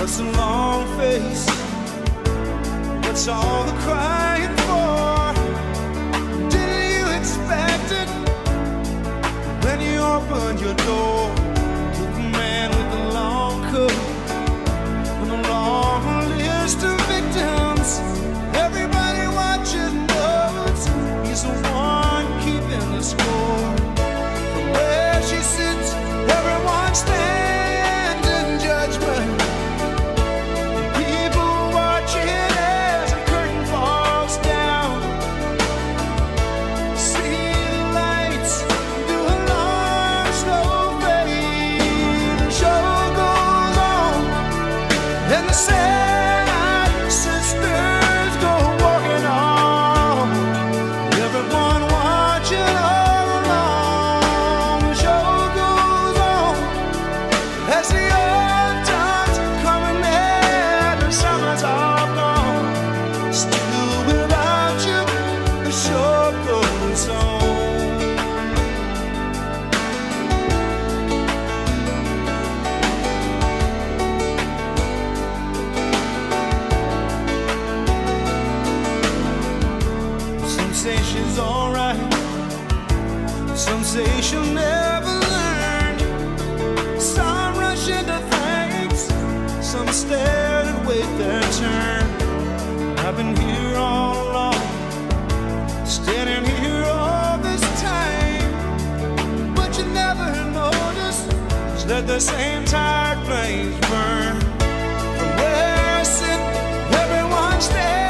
What's the long face? What's all the crying for? Didn't you expect it when you opened your door to the man with the long coat and the long list of victims? Everybody watching knows he's the one keeping the score. From where she sits, everyone stands in judgment. People watching as the curtain falls down. See the lights do a long slow fade. The show goes on and the sad sisters go walking on. Everyone watching all along. The show goes on as the old times come and end. The summer's all gone. Still without you, the show goes on. Some say she's alright, some say she'll never learn. Some rush into things, some stare and wait their turn. I've been here all along, standing here all this time, but you never notice is that the same tired flames burn. From where I sit, everyone stares.